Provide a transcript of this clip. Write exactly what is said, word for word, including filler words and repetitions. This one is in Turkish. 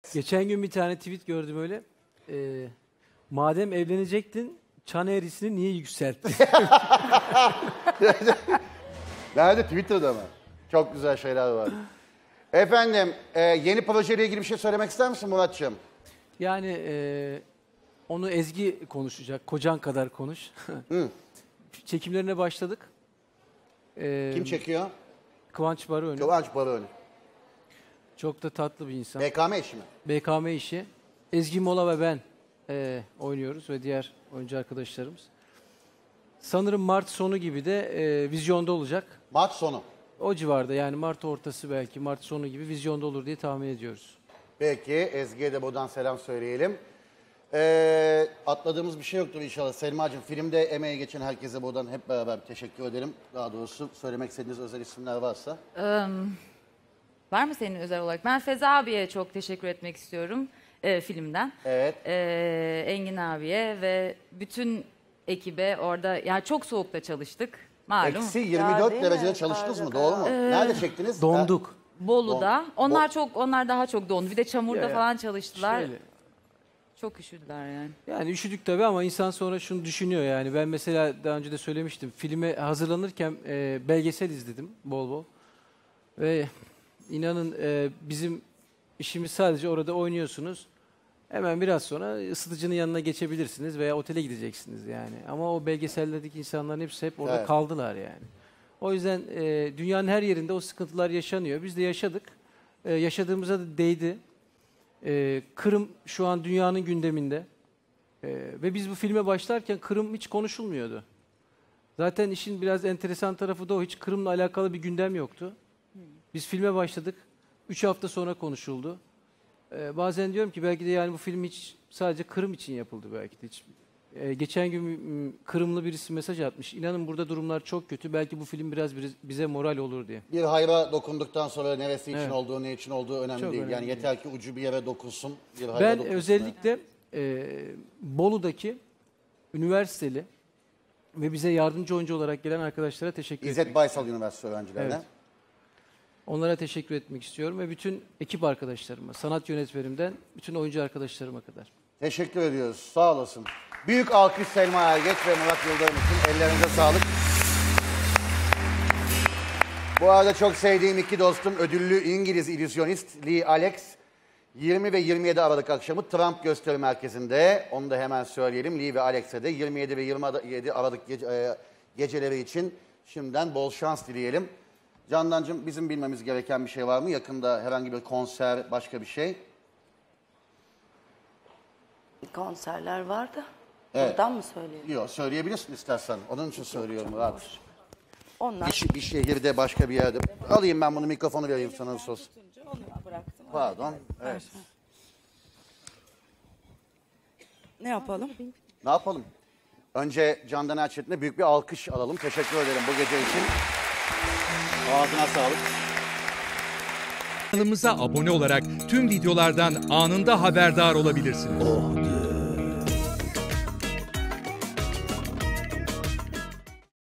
Geçen gün bir tane tweet gördüm öyle. Ee, madem evlenecektin, çan eğrisini niye yükselttin? Nerede? Twitter'da mı? Çok güzel şeyler var. Efendim, e, yeni projeyle ilgili bir şey söylemek ister misin Muratçığım? Yani e, onu Ezgi konuşacak. Kocan kadar konuş. Hı. Çekimlerine başladık. Ee, Kim çekiyor? Kıvanç Barıönü. Kıvanç Barıönü. Çok da tatlı bir insan. B K M işi mi? B K M işi. Ezgi Mola ve ben e, oynuyoruz ve diğer oyuncu arkadaşlarımız. Sanırım Mart sonu gibi de e, vizyonda olacak. Mart sonu. O civarda yani Mart ortası belki Mart sonu gibi vizyonda olur diye tahmin ediyoruz. Peki, Ezgi'ye de buradan selam söyleyelim. Ee, atladığımız bir şey yoktur inşallah. Selma'cığım, filmde emeği geçen herkese buradan hep beraber teşekkür ederim. Daha doğrusu söylemek istediğiniz özel isimler varsa. Um, var mı senin özel olarak? Ben Feza abiye çok teşekkür etmek istiyorum e, filmden. Evet. E, Engin abiye ve bütün ekibe orada, yani çok soğukta çalıştık. Malum. Eksi yirmi dört derecede çalıştınız mı? Doğru mu? Nerede çektiniz? Donduk. Bolu'da. Don- Onlar çok, onlar daha çok dondu. Bir de çamurda Ya, ya. falan çalıştılar. Şöyle. Çok üşüdüler yani. Yani üşüdük tabii ama insan sonra şunu düşünüyor yani. Ben mesela daha önce de söylemiştim. Filme hazırlanırken e, belgesel izledim bol bol. Ve inanın e, bizim işimiz sadece orada oynuyorsunuz. Hemen biraz sonra ısıtıcının yanına geçebilirsiniz veya otele gideceksiniz yani. Ama o belgesellerdeki insanların hepsi hep orada Evet. kaldılar yani. O yüzden e, dünyanın her yerinde o sıkıntılar yaşanıyor. Biz de yaşadık. E, yaşadığımıza da değdi. E, Kırım şu an dünyanın gündeminde. E, ve biz bu filme başlarken Kırım hiç konuşulmuyordu. Zaten işin biraz enteresan tarafı da o. Hiç Kırım'la alakalı bir gündem yoktu. Biz filme başladık. Üç hafta sonra konuşuldu. Ee, bazen diyorum ki belki de yani bu film hiç sadece Kırım için yapıldı belki de. Hiç. Ee, geçen gün m, Kırımlı birisi mesaj atmış. İnanın burada durumlar çok kötü. Belki bu film biraz bir- bize moral olur diye. Bir hayra dokunduktan sonra neresi için Evet. olduğu, ne için olduğu önemli Çok değil. önemli yani değil. yeter ki ucu bir yere dokunsun. Bir hayra Ben dokunsun. özellikle e, Bolu'daki üniversiteli ve bize yardımcı oyuncu olarak gelen arkadaşlara teşekkür İzzet etmek Baysal Üniversitesi öğrencilerine. Evet. Onlara teşekkür etmek istiyorum ve bütün ekip arkadaşlarıma, sanat yönetmenimden bütün oyuncu arkadaşlarıma kadar. Teşekkür ediyoruz. Sağ olasın. Büyük alkış Selma Ergeç ve Murat Yıldırım için. Ellerinize sağlık. Bu arada çok sevdiğim iki dostum, ödüllü İngiliz illüzyonist Lee Alex, yirmi ve yirmi yedi Aralık akşamı Trump Gösteri Merkezi'nde. Onu da hemen söyleyelim. Lee ve Alex'e de yirmi yedi ve yirmi yedi Aralık gece, e, geceleri için şimdiden bol şans dileyelim. Candancığım, bizim bilmemiz gereken bir şey var mı? Yakında herhangi bir konser, başka bir şey? Konserler var da. Evet. Buradan mı söyleyelim? Yok, söyleyebilirsin istersen. Onun için söylüyorum. Rahat. Onlar Bir, şi- bir şehirde, başka bir yerde. Alayım ben bunu, mikrofonu vereyim sana sos. onu bıraktım. Pardon. Evet. Ne yapalım? Ne yapalım? Önce Candan Erçetin'e büyük bir alkış alalım. Teşekkür ederim bu gece için. Ağzına sağlık. Kanalımıza abone olarak tüm videolardan anında haberdar olabilirsiniz.